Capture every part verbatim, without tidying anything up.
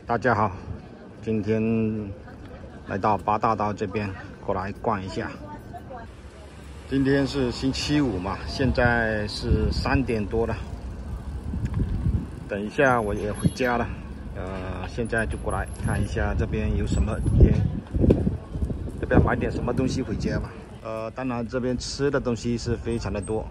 大家好，今天来到八大道这边过来逛一下。今天是星期五嘛，现在是三点多了。等一下我也回家了，呃，现在就过来看一下这边有什么，今天这边买点什么东西回家吧。呃，当然这边吃的东西是非常的多，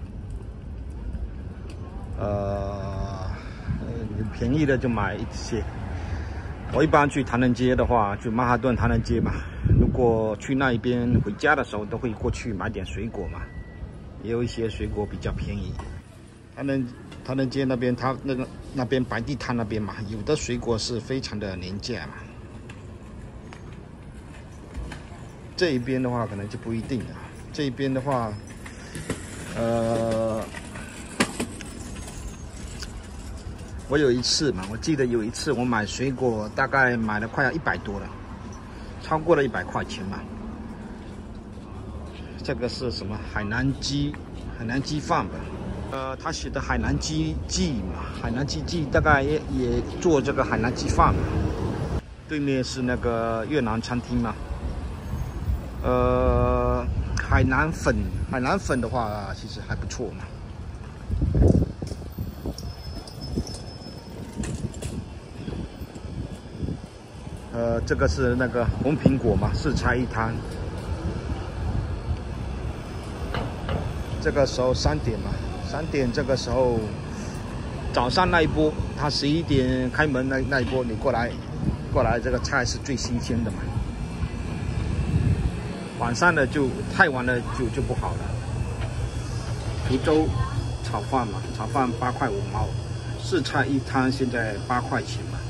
呃，便宜的就买一些。我一般去唐人街的话，去曼哈顿唐人街嘛。如果去那一边回家的时候，都会过去买点水果嘛，也有一些水果比较便宜。唐人唐人街那边，他那个那边白地摊那边嘛，有的水果是非常的廉价嘛。这一边的话，可能就不一定了。这一边的话，呃。我有一次嘛，我记得有一次我买水果，大概买了快要一百多了，超过了一百块钱嘛。这个是什么？海南鸡，海南鸡饭吧。呃，他写的海南鸡记嘛，海南鸡记大概也也做这个海南鸡饭嘛。对面是那个越南餐厅嘛。呃，海南粉，海南粉的话其实还不错嘛。呃，这个是那个红苹果嘛，四菜一汤。这个时候三点嘛，三点这个时候早上那一波，他十一点开门那那一波，你过来，过来这个菜是最新鲜的嘛。晚上的就太晚了就就不好了。福州炒饭嘛，炒饭八块五毛，四菜一汤现在八块钱嘛。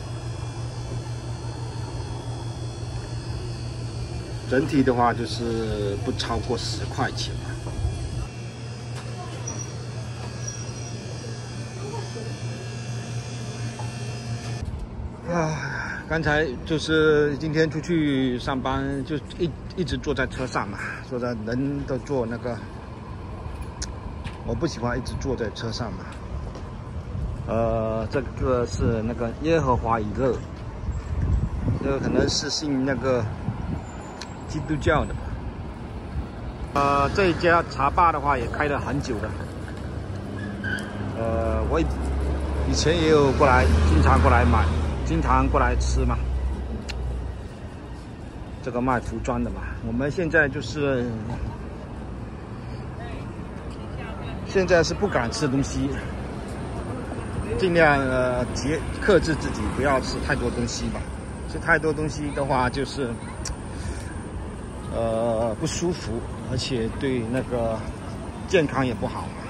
整体的话就是不超过十块钱吧。啊，刚才就是今天出去上班，就一一直坐在车上嘛，坐在人都坐那个，我不喜欢一直坐在车上嘛。呃，这个是那个耶和华以勒，这个可能是信那个基督教的吧。呃，这一家茶吧的话也开了很久了。呃，我以前也有过来，经常过来买，经常过来吃嘛。这个卖服装的嘛，我们现在就是现在是不敢吃东西，尽量呃节克制自己，不要吃太多东西吧。吃太多东西的话，就是。呃，不舒服，而且对那个健康也不好嘛。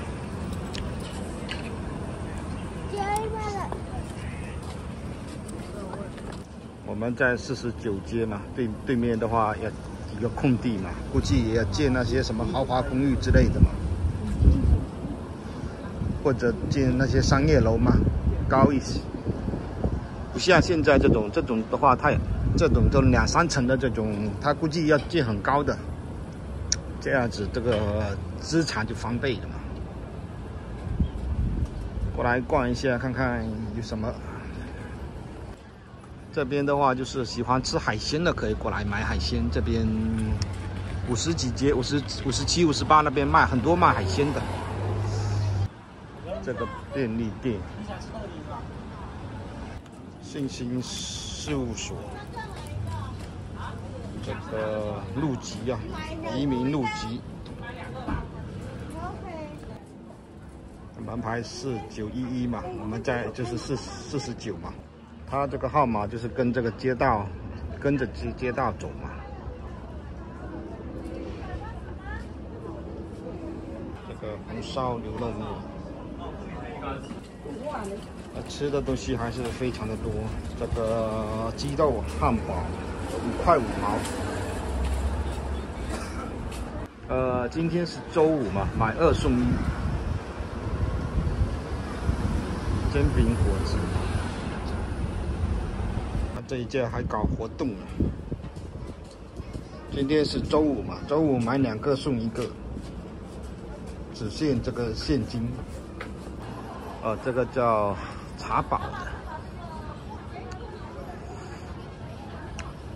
我们在四十九街嘛，对对面的话要一个空地嘛，估计也要建那些什么豪华公寓之类的嘛，或者建那些商业楼嘛，高一些。不像现在这种这种的话，它这种都两三层的这种，它估计要建很高的，这样子这个资产就翻倍了嘛。过来逛一下，看看有什么。这边的话就是喜欢吃海鲜的，可以过来买海鲜。这边五十几街，五十五十七、五十八那边卖很多卖海鲜的。这个便利店。信心事务所，这个入籍啊，移民入籍，门牌四九一一嘛，我们在就是四四十九嘛，他这个号码就是跟这个街道，跟着街街道走嘛。这个红烧牛肉面。吃的东西还是非常的多，这个鸡肉汉堡五块五毛。呃，今天是周五嘛，买二送一，煎饼果子。这一家还搞活动呢。今天是周五嘛，周五买两个送一个，只限这个现金。呃，这个叫茶宝的，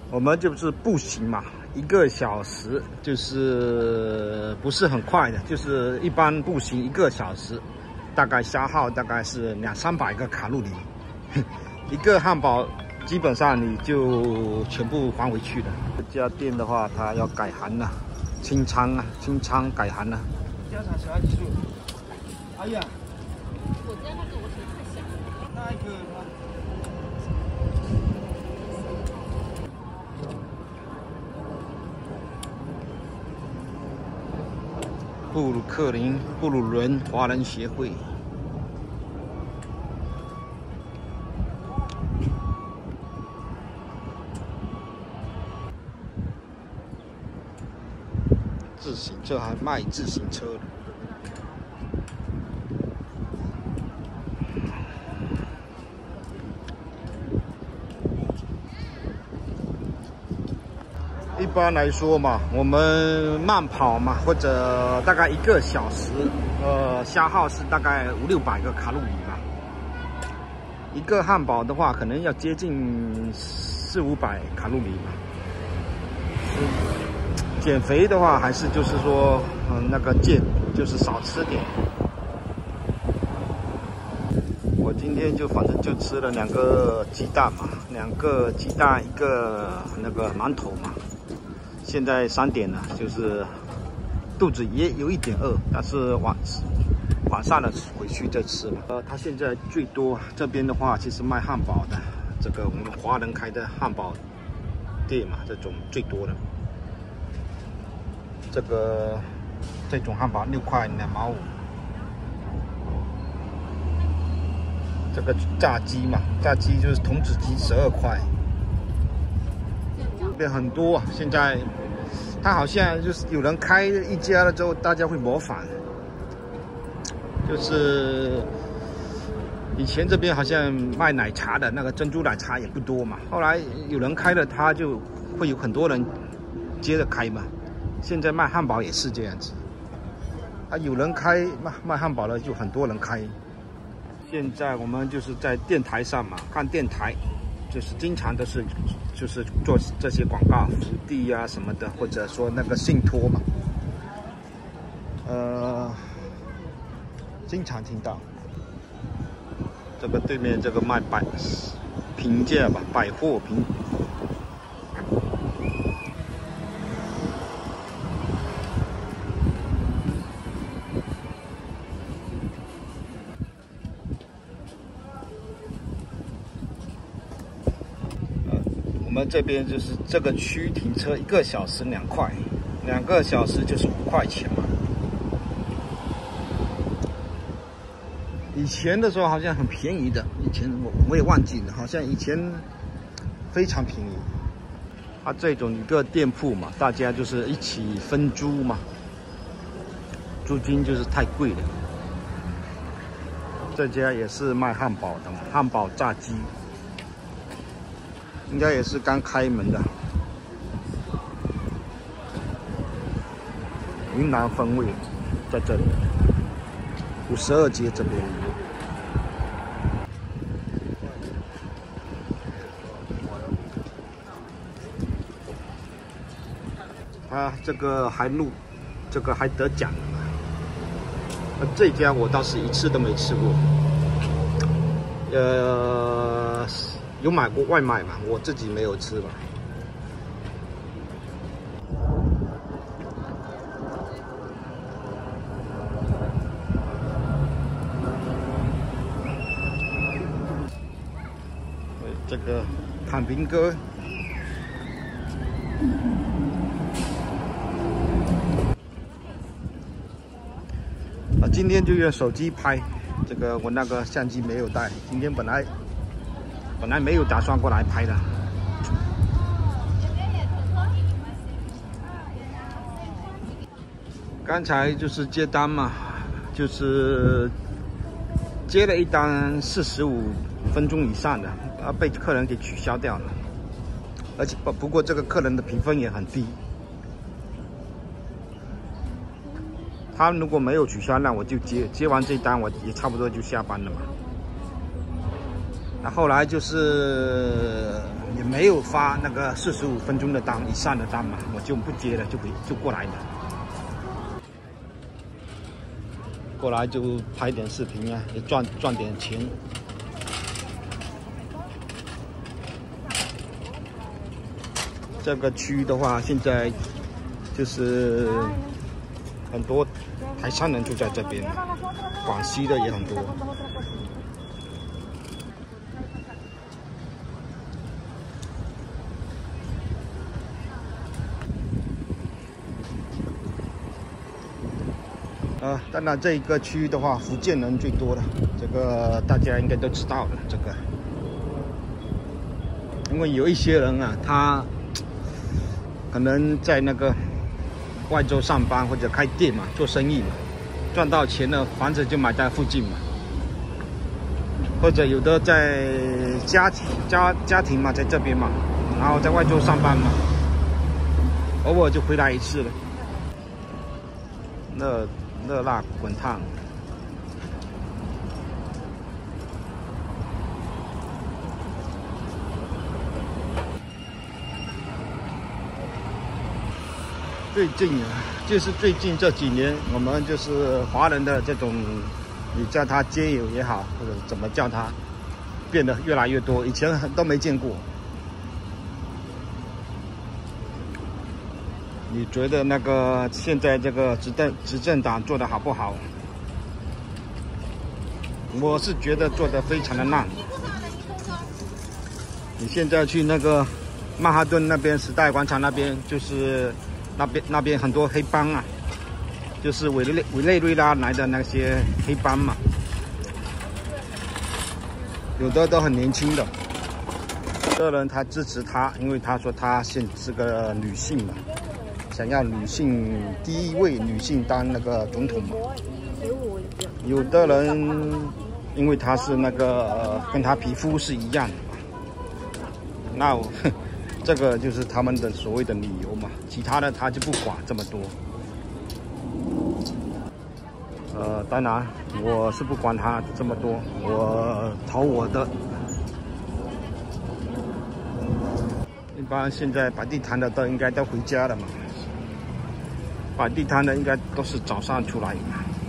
我们就是步行嘛，一个小时就是不是很快的，就是一般步行一个小时，大概消耗大概是两三百个卡路里，一个汉堡基本上你就全部还回去了。这家店的话，它要改行了，清仓啊，清仓改行了。家产小孩子住，哎呀，我家那个我觉得太小了，那一个。 布鲁克林布鲁伦华人协会，自行车还卖自行车的。一般来说嘛，我们慢跑嘛，或者大概一个小时，呃，消耗是大概五六百个卡路里吧。一个汉堡的话，可能要接近四五百卡路里吧。减肥的话，还是就是说，嗯，那个戒就是少吃点。我今天就反正就吃了两个鸡蛋嘛，两个鸡蛋，一个那个馒头嘛。 现在三点了，就是肚子也有一点饿，但是晚晚上了回去再吃吧。呃，他现在最多这边的话，其实卖汉堡的，这个我们华人开的汉堡店嘛，这种最多的。这个这种汉堡六块两毛五。这个炸鸡嘛，炸鸡就是童子鸡十二块。 变很多啊！现在他好像就是有人开一家了之后，大家会模仿。就是以前这边好像卖奶茶的那个珍珠奶茶也不多嘛，后来有人开了，他就会有很多人接着开嘛。现在卖汉堡也是这样子，啊，有人开卖卖汉堡了，就很多人开。现在我们就是在电台上嘛，看电台。 就是经常都是，就是做这些广告，福地啊什么的，或者说那个信托嘛，呃，经常听到。这个对面这个卖百平价吧，百货平。我们这边就是这个区停车一个小时两块，两个小时就是五块钱嘛。以前的时候好像很便宜的，以前我我也忘记了，好像以前非常便宜。它这种一个店铺嘛，大家就是一起分租嘛，租金就是太贵了。这家也是卖汉堡的，汉堡炸鸡。 应该也是刚开门的，云南风味在这里，五十二街这边。啊，这个还录，这个还得奖了。这家我倒是一次都没吃过，呃。 有买过外卖嘛？我自己没有吃吧。这个坦平哥，啊，今天就用手机拍，这个我那个相机没有带，今天本来。 本来没有打算过来拍的。刚才就是接单嘛，就是接了一单四十五分钟以上的，啊，被客人给取消掉了。而且不不过这个客人的评分也很低。他如果没有取消，那我就接接完这单，我也差不多就下班了嘛。那后来就是也没有发那个四十五分钟的单以上的单嘛，我就不接了，就回就过来了。过来就拍点视频啊，也赚赚点钱。这个区域的话，现在就是很多台山人住在这边，广西的也很多。呃，当然这一个区域的话，福建人最多的，这个大家应该都知道的。这个，因为有一些人啊，他可能在那个外州上班或者开店嘛，做生意嘛，赚到钱了，房子就买在附近嘛，或者有的在家庭家家庭嘛，在这边嘛，然后在外州上班嘛，偶尔就回来一次了。那。热辣滚烫，最近啊，就是最近这几年，我们就是华人的这种，你叫他街友也好，或者怎么叫他，变得越来越多，以前都没见过。你觉得那个现在这个执政执政党做的好不好？我是觉得做的非常的烂。你现在去那个曼哈顿那边时代广场那边，就是那边那边很多黑帮啊，就是委内委内瑞拉来的那些黑帮嘛，有的都很年轻的。有的人他支持他，因为他说他现是个女性嘛。想要女性第一位女性当那个总统嘛？有的人因为他是那个、呃、跟他皮肤是一样的嘛，那我这个就是他们的所谓的理由嘛。其他的他就不管这么多。呃，当然我是不管他这么多，我投我的。一般现在摆地摊的都应该都回家了嘛。摆地摊的应该都是早上出来。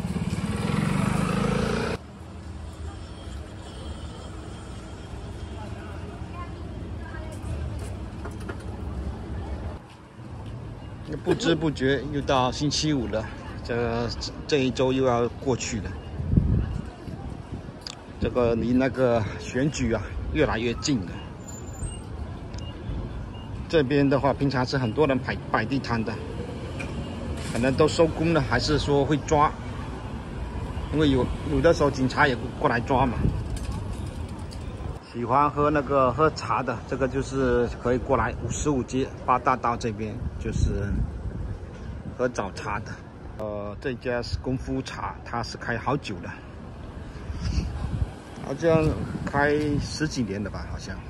不知不觉又到星期五了，这这一周又要过去了。这个离那个选举啊越来越近了。这边的话，平常是很多人摆摆地摊的。可能都收工了，还是说会抓？因为有有的时候警察也过来抓嘛。喜欢喝那个喝茶的，这个就是可以过来五十五街八大道这边，就是喝早茶的。呃，这家是功夫茶，它是开好久了，好像开十几年了吧，好像。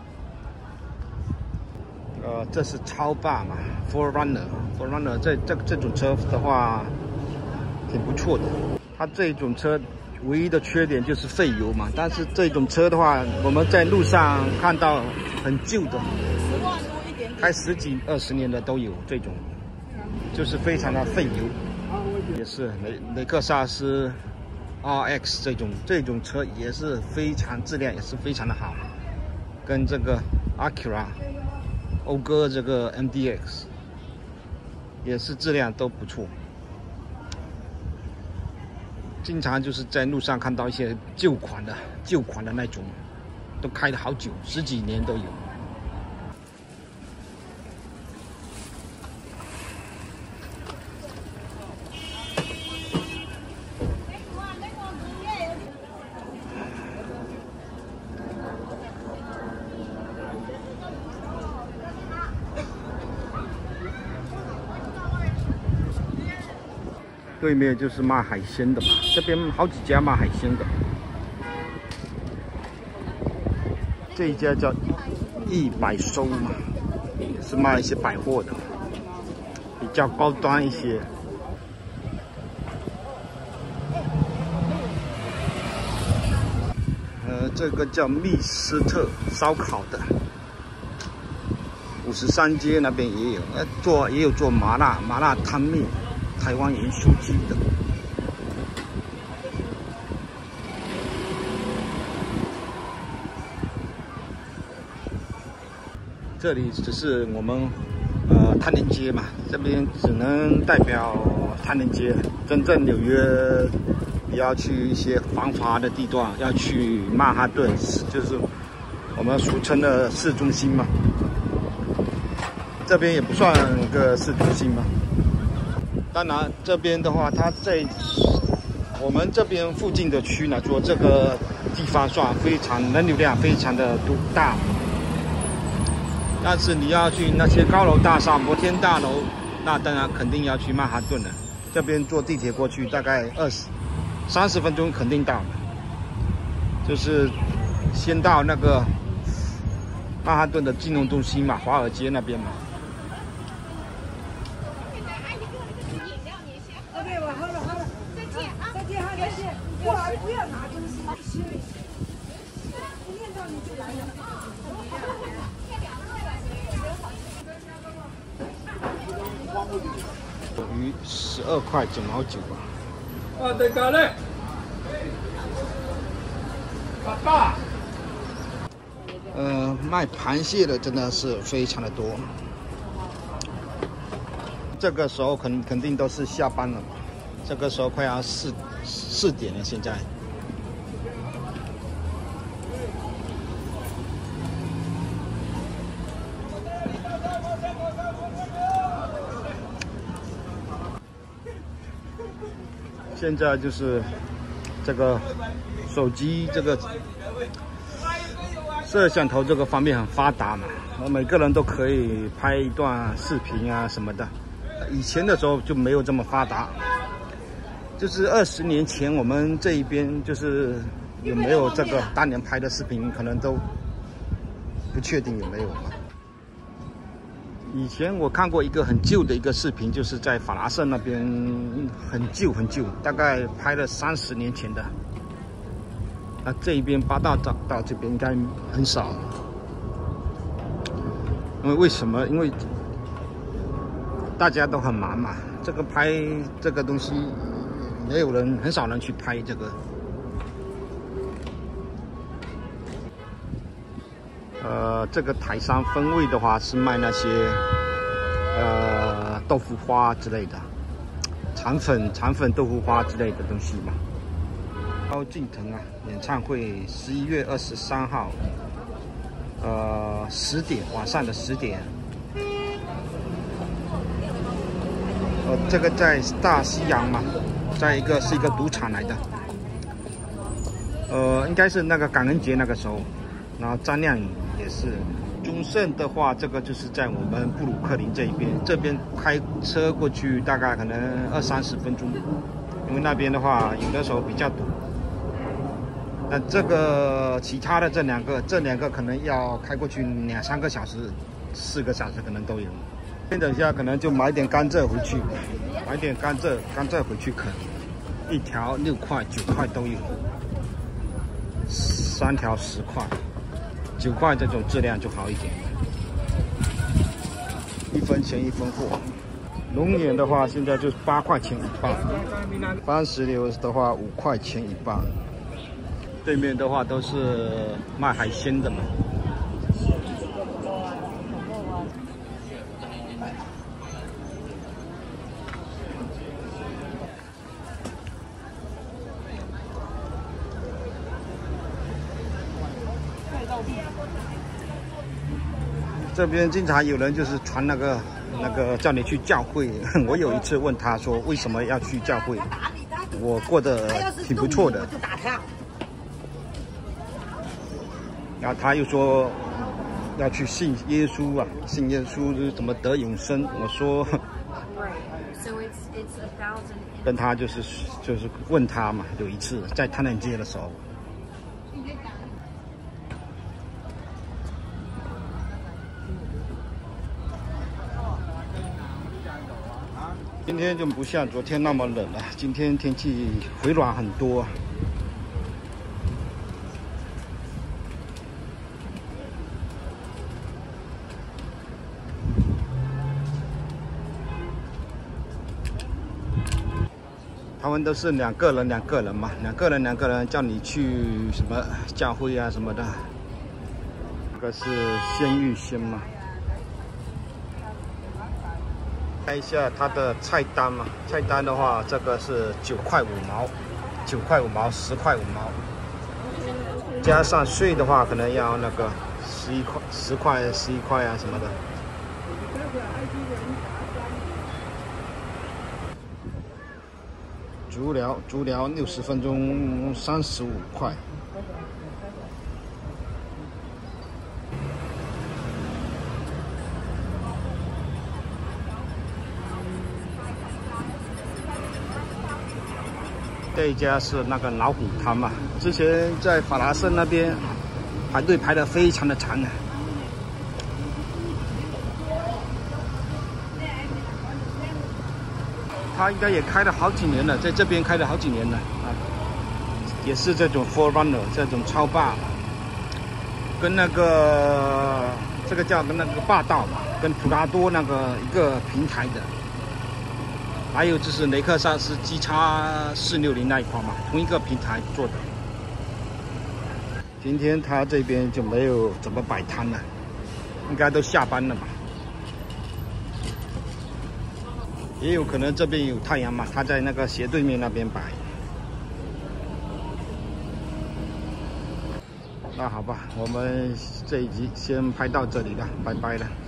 呃，这是超霸嘛 ，Four Runner，Four Runner 这这这种车的话，挺不错的。它这种车唯一的缺点就是费油嘛，但是这种车的话，我们在路上看到很旧的，开十几二十年的都有这种，就是非常的费油。也是雷雷克萨斯 R X 这种这种车也是非常质量也是非常的好，跟这个 Acura。讴歌这个 M D X 也是质量都不错，经常就是在路上看到一些旧款的、旧款的那种，都开了好久，十几年都有。对面就是卖海鲜的嘛，这边好几家卖海鲜的。这一家叫一百收嘛，也是卖一些百货的，比较高端一些。呃，这个叫密斯特烧烤的， 五十三街那边也有，呃，做也有做麻辣麻辣汤面，台湾盐酥鸡的。这里只是我们呃唐人街嘛，这边只能代表唐人街。真正纽约要去一些繁华的地段，要去曼哈顿，就是我们俗称的市中心嘛。这边也不算个市中心嘛。当然，这边的话，它在我们这边附近的区来说，这个地方算非常人流量非常的多大。但是你要去那些高楼大厦、摩天大楼，那当然肯定要去曼哈顿了。这边坐地铁过去大概二十、三十分钟肯定到了。就是先到那个曼哈顿的金融中心嘛，华尔街那边嘛。 OK， 我好了好了，再见啊！再见哈，再见。不不要拿东西，不念到你就来了。 鱼十二块九毛九吧。 啊，对咖喱。爸爸。 呃，卖螃蟹的真的是非常的多。这个时候肯肯定都是下班了嘛，这个时候快要四四点了，现在。现在就是这个手机这个摄像头这个方面很发达嘛，每个人都可以拍一段视频啊什么的。以前的时候就没有这么发达，就是二十年前我们这一边就是有没有这个当年拍的视频，可能都不确定有没有嘛。以前我看过一个很旧的一个视频，就是在法拉盛那边，很旧很旧，大概拍了三十年前的。那这一边八大岛到这边应该很少，因为为什么？因为大家都很忙嘛，这个拍这个东西，没有人，很少人去拍这个。呃，这个台山风味的话是卖那些呃豆腐花之类的，肠粉、肠粉豆腐花之类的东西嘛。萧敬腾啊，演唱会十一月二十三号，呃十点晚上的十点。呃，这个在大西洋嘛，在一个是一个赌场来的，呃，应该是那个感恩节那个时候，然后张靓颖也是。中盛的话，这个就是在我们布鲁克林这一边，这边开车过去大概可能二三十分钟，因为那边的话有的时候比较堵。那这个其他的这两个，这两个可能要开过去两三个小时、四个小时可能都有。先等一下，可能就买点甘蔗回去，买点甘蔗，甘蔗回去啃，一条六块、九块都有，三条十块。九块这种质量就好一点，一分钱一分货。龙眼的话，现在就是八块钱一磅，番石榴的话五块钱一磅。对面的话都是卖海鲜的嘛。这边经常有人就是传那个那个叫你去教会，我有一次问他说为什么要去教会，我过得挺不错的，然后他又说要去信耶稣啊，信耶稣就是怎么得永生。我说，跟他就是就是问他嘛，有一次在唐人街的时候。今天就不像昨天那么冷了，今天天气回暖很多。 他们都是两个人两个人嘛，两个人两个人叫你去什么教会啊什么的。这个是鲜芋仙嘛。看一下它的菜单嘛，菜单的话，这个是九块五毛，九块五毛，十块五毛，加上税的话，可能要那个十一块、十块、十一块啊什么的。足疗，足疗六十分钟，三十五块。这一家是那个老虎汤嘛，之前在法拉盛那边排队排得非常的长呢。他应该也开了好几年了，在这边开了好几年了啊，也是这种 Forerunner 这种超霸，跟那个这个叫跟那个霸道嘛，跟普拉多那个一个平台的。还有就是雷克萨斯 G X 四六零那一款嘛，同一个平台做的。今天他这边就没有怎么摆摊了，应该都下班了吧？也有可能这边有太阳嘛，他在那个斜对面那边摆。那好吧，我们这一集先拍到这里了，拜拜了。